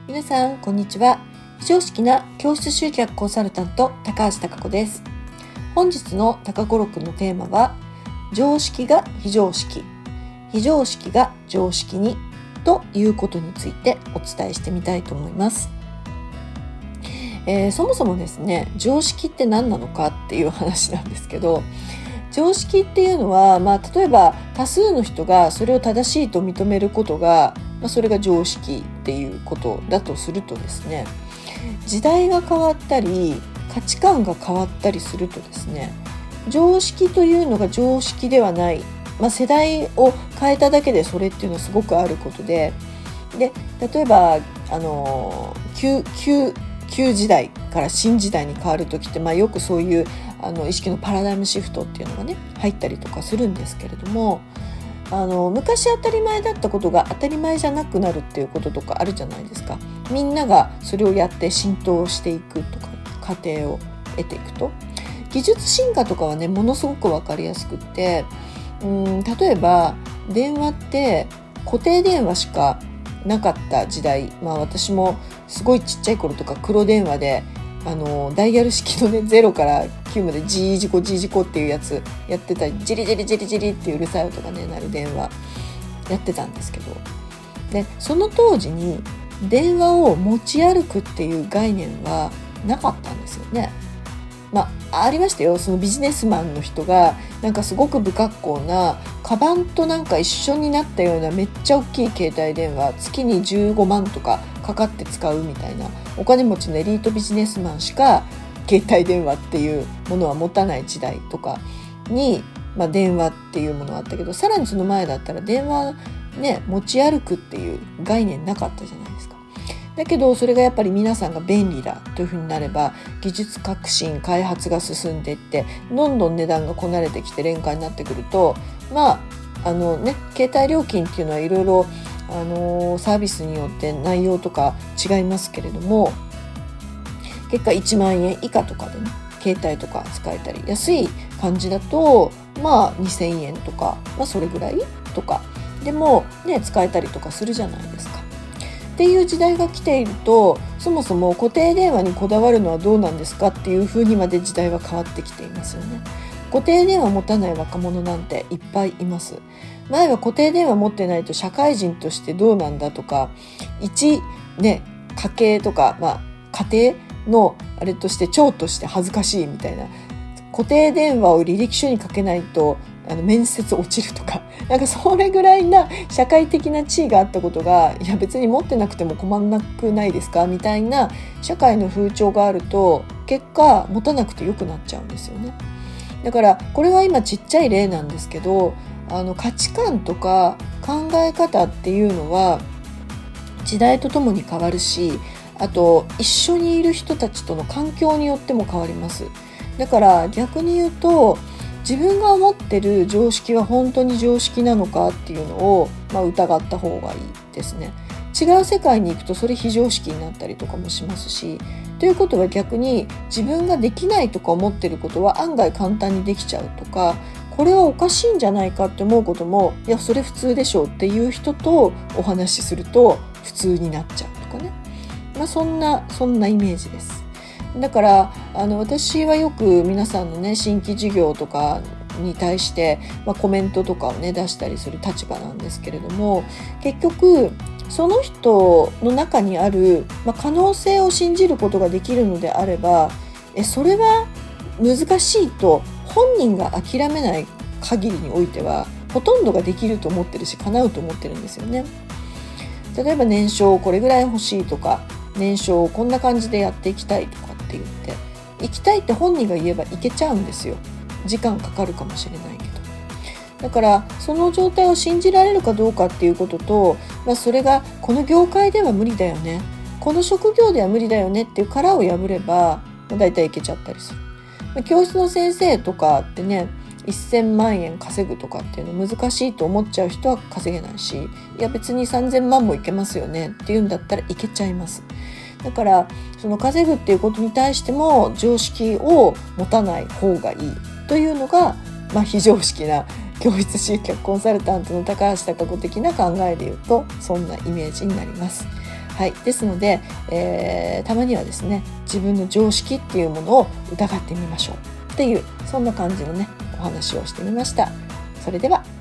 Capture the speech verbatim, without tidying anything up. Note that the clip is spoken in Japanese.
皆さんこんにちは。非常識な教室集客コンサルタント高橋貴子です。本日の高子録のテーマは、常識が非常識、非常識が常識にということについてお伝えしてみたいと思います。えー、そもそもですね、常識って何なのかっていう話なんですけど、常識っていうのは、まあ、例えば多数の人がそれを正しいと認めることが、まあ、それが常識っていうことだとするとですね、時代が変わったり価値観が変わったりするとですね、常識というのが常識ではない、まあ、世代を変えただけでそれっていうのはすごくあることで、で例えばあの旧旧旧時代から新時代に変わる時って、まあ、よくそういうあの意識のパラダイムシフトっていうのがね入ったりとかするんですけれども、あの昔当たり前だったことが当たり前じゃなくなるっていうこととかあるじゃないですか。みんながそれをやって浸透していくとか過程を得ていくと、技術進化とかはねものすごく分かりやすくって、うん、例えば電話って固定電話しかなかった時代、まあ、私もすごいちっちゃい頃とか黒電話であのダイヤル式のねゼロからきゅうまでジージコジージコっていうやつやってたり、ジリジリジリジリっていううるさい音がね鳴る電話やってたんですけど、でその当時に電話を持ち歩くっていう概念はなかったんですよね。まあ、ありましたよ。そのビジネスマンの人がなんかすごく不格好なカバンとなんか一緒になったようなめっちゃ大きい携帯電話、月にじゅうごまんとかかかって使うみたいなお金持ちのエリートビジネスマンしか携帯電話っていうものは持たない時代とかに、まあ、電話っていうものがあったけど、さらにその前だったら電話ね持ち歩くっていう概念なかったじゃないですか。だけどそれがやっぱり皆さんが便利だというふうになれば、技術革新開発が進んでいってどんどん値段がこなれてきて廉価になってくると、まああのね携帯料金っていうのはいろいろあのサービスによって内容とか違いますけれども、結果いちまんえん以下とかでね携帯とか使えたり、安い感じだとまあにせんえんとか、まあ、それぐらいとかでもね使えたりとかするじゃないですか。っていう時代が来ていると、そもそも固定電話にこだわるのはどうなんですかっていう風にまで時代は変わってきていますよね。固定電話持たない若者なんていっぱいいます。前は固定電話持ってないと社会人としてどうなんだとか、一ね家計とか、まあ、家庭のあれとして長として恥ずかしいみたいな、固定電話を履歴書にかけないとあの面接落ちるとか、なんかそれぐらいな社会的な地位があったことが、いや別に持ってなくても困んなくないですかみたいな社会の風潮があると、結果持たなくてよくなっちゃうんですよね。だからこれは今ちっちゃい例なんですけど、あの価値観とか考え方っていうのは時代とともに変わるし、あと一緒にいる人たちとの環境によっても変わります。だから逆に言うと、自分が思ってる常識は本当に常識なのかっていうのを、まあ、疑った方がいいですね。違う世界に行くとそれ非常識になったりとかもしますし、ということは逆に自分ができないとか思ってることは案外簡単にできちゃうとか、これはおかしいんじゃないかって思うことも、いやそれ普通でしょうっていう人とお話しすると普通になっちゃうとかね、まあ、そんなそんなイメージです。だからあの私はよく皆さんのね新規事業とかに対して、まあ、コメントとかをね出したりする立場なんですけれども、結局その人の中にある、まあ、可能性を信じることができるのであれば、えそれは難しいと本人が諦めない限りにおいてはほとんどができると思ってるし叶うと思ってるんですよね。例えば年商これぐらい欲しいとか、年商こんな感じでやっていきたいとかって言って行きたいって本人が言えば行けちゃうんですよ。時間かかるかもしれないけど。だからその状態を信じられるかどうかっていうことと、まあ、それがこの業界では無理だよね、この職業では無理だよねっていう殻を破れば、まあ、大体いけちゃったりする。まあ、教室の先生とかってねせんまんえん稼ぐとかっていうの難しいと思っちゃう人は稼げないし、いや別にさんぜんまんもいけますよねっていうんだったらいけちゃいます。だからその稼ぐっていうことに対しても常識を持たない方がいいというのが、まあ、非常識な教室集客コンサルタントの高橋貴子的な考えでいうとそんなイメージになります。 はい、ですので、えー、たまにはですね、自分の常識っていうものを疑ってみましょうっていう、そんな感じのね、お話をしてみました。それでは。